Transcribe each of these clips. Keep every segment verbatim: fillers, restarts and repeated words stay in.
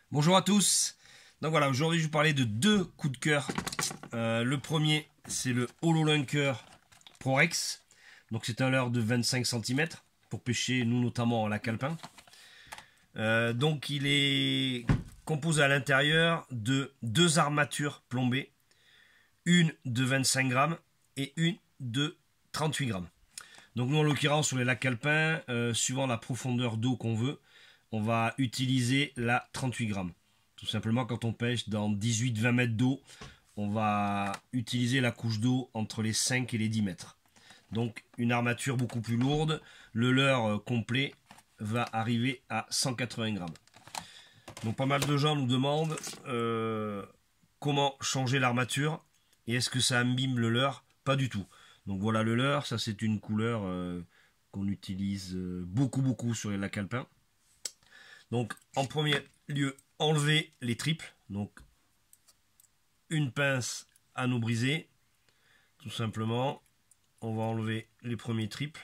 Bonjour à tous. Donc voilà, aujourd'hui je vais vous parler de deux coups de cœur. Euh, le premier, c'est le HoloLunker Prorex. Donc c'est un leurre de vingt-cinq centimètres pour pêcher, nous notamment, en lac alpin. Euh, donc il est composé à l'intérieur de deux armatures plombées, une de vingt-cinq grammes et une de trente-huit grammes. Donc nous en l'occurrence sur les lacs alpins, euh, suivant la profondeur d'eau qu'on veut, on va utiliser la trente-huit grammes. Tout simplement quand on pêche dans dix-huit à vingt mètres d'eau, on va utiliser la couche d'eau entre les cinq et les dix mètres. Donc une armature beaucoup plus lourde, le leurre complet va arriver à cent quatre-vingts grammes. Donc pas mal de gens nous demandent euh, comment changer l'armature et est-ce que ça abîme le leurre? Pas du tout. Donc voilà le leurre, ça c'est une couleur euh, qu'on utilise beaucoup beaucoup sur les lacs alpins. Donc en premier lieu, enlever les triples, donc une pince anneau brisé, tout simplement. On va enlever les premiers triples.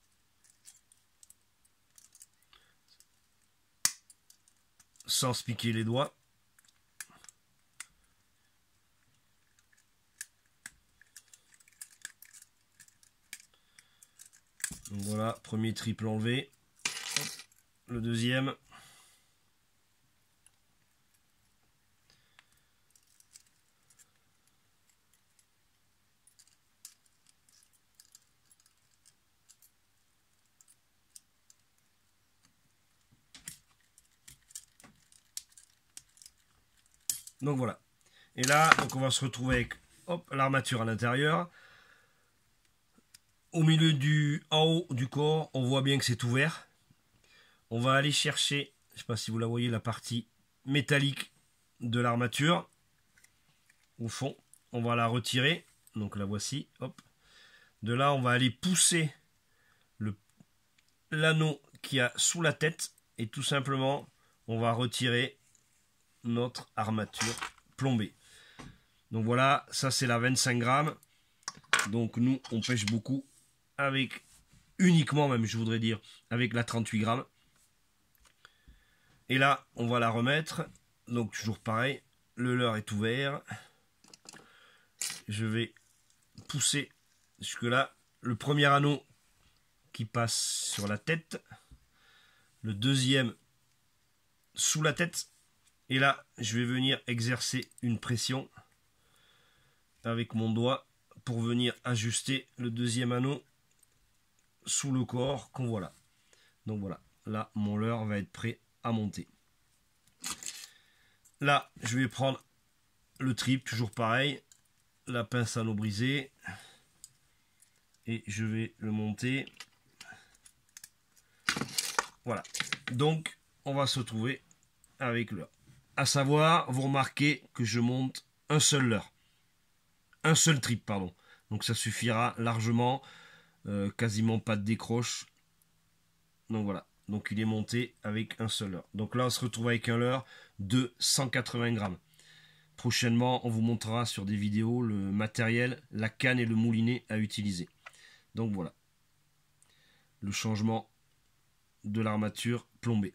Sans se piquer les doigts. Donc voilà, premier triple enlevé. Le deuxième. Donc voilà. Et là, donc on va se retrouver avec l'armature à l'intérieur. Au milieu du, en haut du corps, on voit bien que c'est ouvert. On va aller chercher, je ne sais pas si vous la voyez, la partie métallique de l'armature. Au fond, on va la retirer. Donc la voici. Hop. De là, on va aller pousser l'anneau qu'il y a sous la tête. Et tout simplement, on va retirer notre armature plombée. Donc voilà, ça c'est la vingt-cinq grammes. Donc nous, on pêche beaucoup avec, uniquement même, je voudrais dire, avec la trente-huit grammes. Et là, on va la remettre. Donc toujours pareil, le leurre est ouvert. Je vais pousser jusque là. Le premier anneau qui passe sur la tête. Le deuxième sous la tête. Et là, je vais venir exercer une pression avec mon doigt pour venir ajuster le deuxième anneau sous le corps qu'on voit là. Donc voilà, là, mon leurre va être prêt à monter. Là, je vais prendre le triple, toujours pareil, la pince à anneau brisé, et je vais le monter. Voilà. Donc, on va se retrouver avec le leurre. À savoir, vous remarquez que je monte un seul leurre. Un seul trip, pardon. Donc ça suffira largement. Euh, quasiment pas de décroche. Donc voilà. Donc il est monté avec un seul leurre. Donc là, on se retrouve avec un leurre de cent quatre-vingts grammes. Prochainement, on vous montrera sur des vidéos le matériel, la canne et le moulinet à utiliser. Donc voilà. Le changement de l'armature plombée.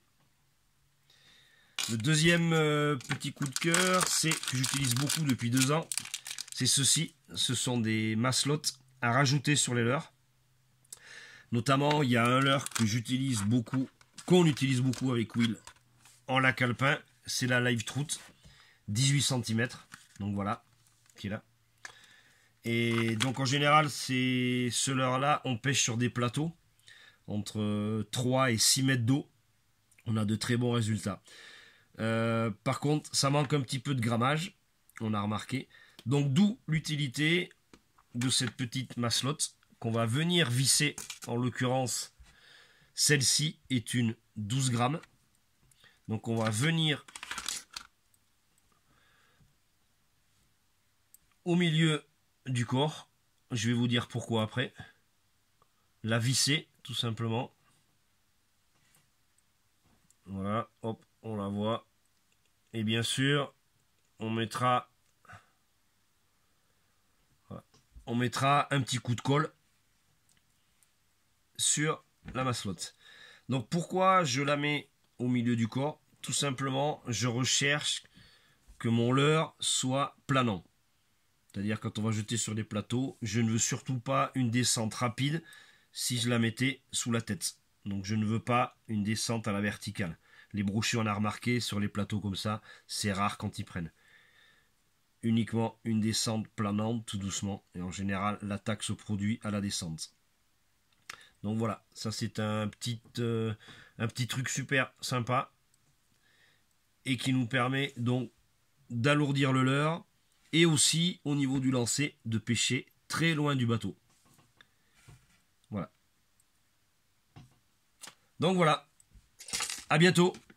Le deuxième euh, petit coup de cœur, c'est que j'utilise beaucoup depuis deux ans. C'est ceci. Ce sont des maslottes à rajouter sur les leurres. Notamment, il y a un leurre que j'utilise beaucoup, qu'on utilise beaucoup avec Will en lac alpin. C'est la Live Trout, dix-huit centimètres. Donc voilà, qui est là. Et donc en général, c'est ce leurre-là, on pêche sur des plateaux entre trois et six mètres d'eau. On a de très bons résultats. Euh, par contre, ça manque un petit peu de grammage, on a remarqué. Donc d'où l'utilité de cette petite maslotte qu'on va venir visser. En l'occurrence, celle-ci est une douze grammes. Donc on va venir au milieu du corps. Je vais vous dire pourquoi après. La visser tout simplement. Voilà, hop, on la voit. Et bien sûr, on mettra on mettra un petit coup de colle sur la maslotte. Donc pourquoi je la mets au milieu du corps? tout simplement, je recherche que mon leurre soit planant. C'est-à-dire quand on va jeter sur des plateaux, je ne veux surtout pas une descente rapide si je la mettais sous la tête. Donc je ne veux pas une descente à la verticale. Les brochus, on a remarqué, sur les plateaux comme ça, c'est rare quand ils prennent. Uniquement une descente planante, tout doucement. Et en général, l'attaque se produit à la descente. Donc voilà, ça c'est un petit, euh, un petit truc super sympa. Et qui nous permet donc d'alourdir le leurre. Et aussi, au niveau du lancer, de pêcher très loin du bateau. Voilà. Donc voilà. À bientôt.